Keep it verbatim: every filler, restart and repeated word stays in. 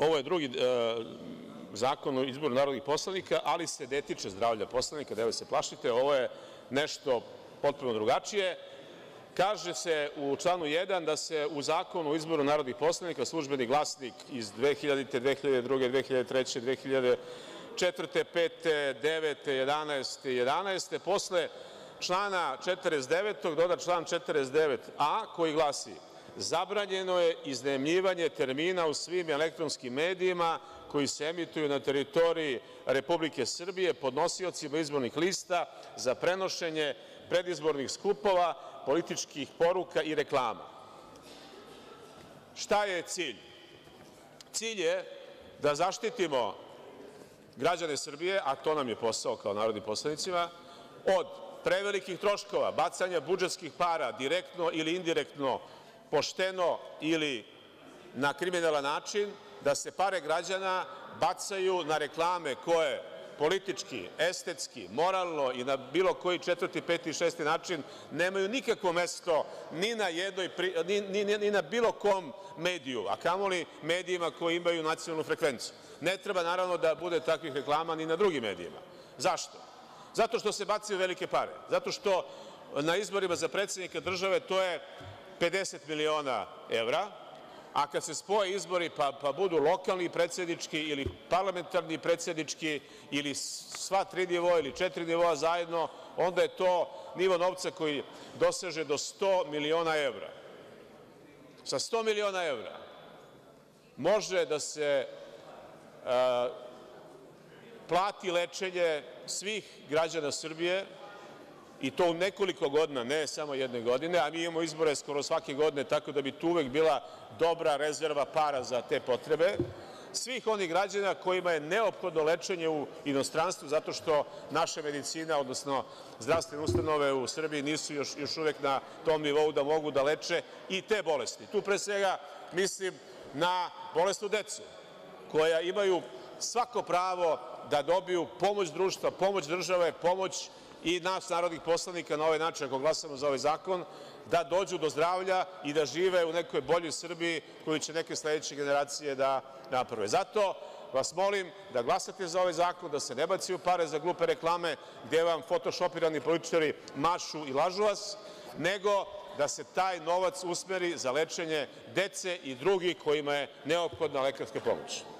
ovo je drugi zakon o izboru narodnih poslanika, ali se ne tiče zdravlja poslanika, nemojte se plašite, ovo je nešto potpuno drugačije. Kaže se u članu jedan da se u Zakonu o izboru narodnih poslanika „Službeni glasnik“ iz dve hiljadite, dve hiljade druge, dve hiljade treće, dve hiljade četvrte, pete, devete, jedanaeste i jedanaeste posle člana četrdeset devetog doda član četrdeset devet a koji glasi – zabranjeno je iznajmljivanje termina u svim elektronskim medijima koji se emituju na teritoriji Republike Srbije podnosiocima izbornih lista za prenošenje predizbornih skupova, političkih poruka i reklama. Šta je cilj? Cilj je da zaštitimo građane Srbije, a to nam je posao kao narodnim poslanicima, od prevelikih troškova, bacanja budžetskih para direktno ili indirektno, pošteno ili na kriminalan način, da se pare građana bacaju na reklame koje politički, estetski, moralno i na bilo koji četvrti, peti, šesti način nemaju nikakvo mesto ni na jednoj, ni na bilo kom mediju, a kamoli medijima koji imaju nacionalnu frekvenciju. Ne treba naravno da bude takvih reklama ni na drugim medijima. Zašto? Zato što se bacaju velike pare. Zato što na izborima za predsednika države to je pedeset miliona evra, a kad se spoje izbori pa budu lokalni predsednički ili parlamentarni predsednički ili sva tri nivoa ili četiri nivoa zajedno, onda je to nivo novca koji doseže do sto miliona evra. Sa sto miliona evra može da se plati lečenje svih građana Srbije, i to u nekoliko godina, ne samo jedne godine, a mi imamo izbore skoro svake godine, tako da bi tu uvek bila dobra rezerva para za te potrebe, svih onih građana kojima je neophodno lečenje u inostranstvu zato što naša medicina, odnosno zdravstvene ustanove u Srbiji nisu još uvek na tom nivou da mogu da leče i te bolesti. Tu pre svega mislim na bolesnu decu koja imaju svako pravo da dobiju pomoć društva, pomoć države, pomoć i nas narodnih poslanika na ovaj način, ako glasamo za ovaj zakon, da dođu do zdravlja i da žive u nekoj boljoj Srbiji koju će neke sledeće generacije da naprave. Zato vas molim da glasate za ovaj zakon, da se ne bacaju pare za glupe reklame gde vam fotošopirani političari mašu i lažu vas, nego da se taj novac usmeri za lečenje dece i drugih kojima je neophodna lekarska pomoć.